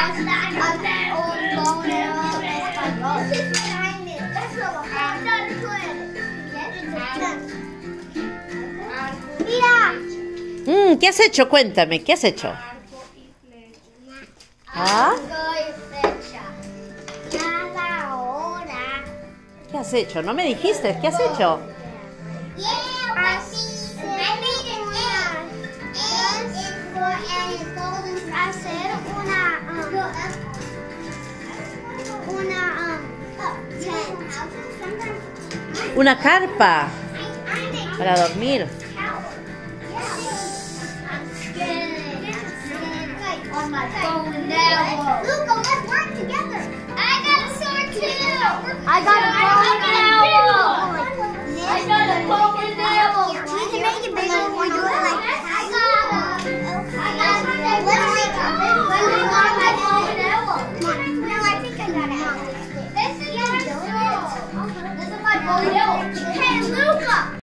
¿Qué has hecho? Cuéntame, ¿qué has hecho? ¿Ah? ¿Qué has hecho? No me dijiste, ¿qué has hecho? Hacer Una carpa para dormir. Luca, let's work together. I got a sword too. I got a bow and arrow. I got a bow and arrow. We can make it bigger if we do it like this. This is my bow and arrow. Hey, Luca.